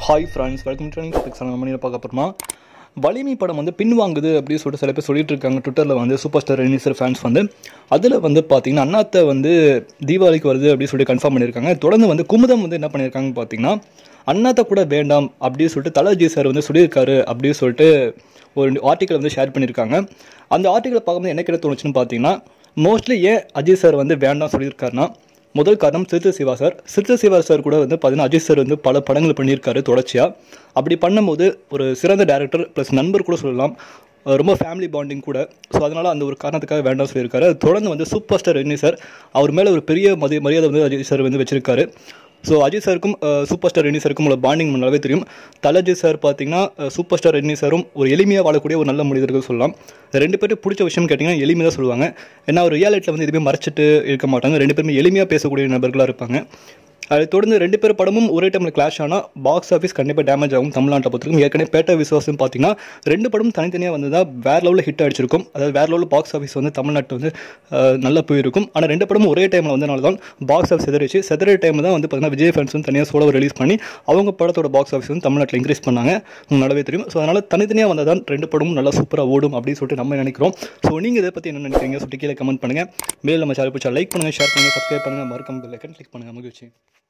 Hi friends, welcome to trending topics. நம்ம என்ன பார்க்க போகிறோமா, வலிமை படம் வந்து பின்வாங்குது அப்படின்னு சொல்லிட்டு சில பேர் சொல்லிட்டு இருக்காங்க. ட்விட்டரில் வந்து சூப்பர் ஸ்டார் ரஜினி ஃபேன்ஸ் வந்து அதில் வந்து பார்த்தீங்கன்னா அண்ணாத்தை வந்து தீபாவளிக்கு வருது அப்படின்னு சொல்லிட்டு கன்ஃபார்ம் பண்ணியிருக்காங்க. தொடர்ந்து வந்து குமுதம் வந்து என்ன பண்ணியிருக்காங்கன்னு பார்த்தீங்கன்னா, அண்ணாத்தை கூட வேண்டாம் அப்படின்னு சொல்லிட்டு தலஜி சார் வந்து சொல்லியிருக்காரு அப்படின்னு சொல்லிட்டு ஒரு ஆர்டிக்கல் வந்து ஷேர் பண்ணியிருக்காங்க. அந்த ஆர்டிக்கலை பார்க்கும்போது எனக்கு என்ன தோணுச்சுன்னு பார்த்தீங்கன்னா, மோஸ்ட்லி ஏன் அஜித் சார் வந்து வேண்டாம் சொல்லியிருக்காருன்னா, முதல் காரணம் சிறுத்தை சிவா சார் கூட வந்து பார்த்தீங்கன்னா அஜித் சார் வந்து பல படங்கள் பண்ணியிருக்காரு தொடர்ச்சியாக. அப்படி பண்ணும்போது ஒரு சிறந்த டேரக்டர் ப்ளஸ் நண்பர் கூட சொல்லலாம், ரொம்ப ஃபேமிலி பாண்டிங் கூட. ஸோ அதனால் அந்த ஒரு காரணத்துக்காக வேண்டாம் சொல்லியிருக்காரு. அது தொடர்ந்து வந்து சூப்பர் ஸ்டார் ரஜினி சார் அவர் மேலே ஒரு பெரிய மரியாதை வந்து அஜித் சார் வந்து வச்சிருக்காரு. ஸோ அஜித் சாருக்கும் சூப்பர் ஸ்டார் ரஜினி சாருக்கும் உள்ள பாண்டிங் நல்லாவே தெரியும். தலஜி சார் பார்த்தீங்கன்னா சூப்பர் ஸ்டார் ரஜினி சாரும் ஒரு எளிமையாக வாழக்கூடிய ஒரு நல்ல மனிதர்கள் சொல்லலாம். ரெண்டு பேரும் பிடிச்ச விஷயம் கேட்டிங்கன்னா எளிமையாக தான் சொல்லுவாங்க. ஏன்னா ஒரு ரியாலிட்டியில் வந்து எதுவுமே மறைச்சிட்டு இருக்க மாட்டாங்க. ரெண்டு பேருமே எளிமையாக பேசக்கூடிய நபர்களாக இருப்பாங்க. அதை தொடர்ந்து ரெண்டு பேர் படமும் ஒரே டைமில் கிளாஷ் ஆனால் பாக்ஸ் ஆஃபீஸ் கண்டிப்பாக டேமேஜ் ஆகும் தமிழ்நாட்டை பொறுத்திருக்கும். ஏற்கனவே பேட்ட விசுவாசம் பார்த்தீங்கன்னா ரெண்டு படமும் தனித்தனியாக வந்து தான் வேறு லெவலில் ஹிட் அடிச்சிருக்கும். அதாவது வேறு லெவலில் பாக்ஸ் ஆஃபீஸ் வந்து தமிழ்நாட்டு வந்து நல்லா போயிருக்கும். ஆனால் ரெண்டு படமும் ஒரே டைமில் வந்தனால தான் பாக்ஸ் ஆஃபீஸ் செதற டைமில் தான் வந்து பார்த்தீங்கன்னா விஜய் ஃபேன்ஸ் வந்து தனியாக சோலோ ரிலீஸ் பண்ணி அவங்க படத்தோட பாக்ஸ் ஆஃபீஸ் வந்து தமிழ்நாட்டில் இன்க்ரீஸ் பண்ணாங்க. உங்களுக்கு நல்லாவே தெரியும். ஸோ அதனால் தனித்தனியாக வந்தால் தான் ரெண்டு படமும் நல்லா சூப்பராக ஓடும் அப்படின்னு சொல்லிட்டு நம்ம நினைக்கிறோம். ஸோ நீங்கள் இதை பற்றி என்ன நினைக்கிறீங்க சொல்லிட்டு கீழே கமெண்ட் பண்ணுங்கள். மேல் நம்ம சேனல் பிடிச்சா லைக் பண்ணுங்கள், ஷேர் பண்ணுங்கள், சப்ஸ்கிரைப் பண்ணுங்கள், மறக்காம பெல் ஐகான் கிளிக் பண்ணுங்கள். மகிழ்ச்சி.